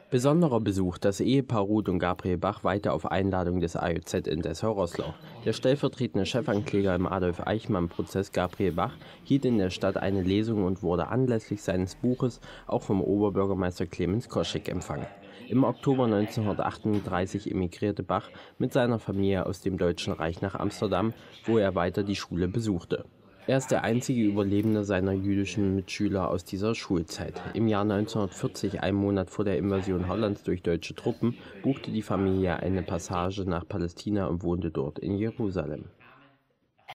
Besonderer Besuch: Das Ehepaar Ruth und Gabriel Bach weihte auf Einladung des AJZ in Dessau-Roßlau. Der stellvertretende Chefankläger im Adolf-Eichmann-Prozess, Gabriel Bach, hielt in der Stadt eine Lesung und wurde anlässlich seines Buches auch vom Oberbürgermeister Clemens Koschek empfangen. Im Oktober 1938 emigrierte Bach mit seiner Familie aus dem Deutschen Reich nach Amsterdam, wo er weiter die Schule besuchte. Er ist der einzige Überlebende seiner jüdischen Mitschüler aus dieser Schulzeit. Im Jahr 1940, einen Monat vor der Invasion Hollands durch deutsche Truppen, buchte die Familie eine Passage nach Palästina und wohnte dort in Jerusalem.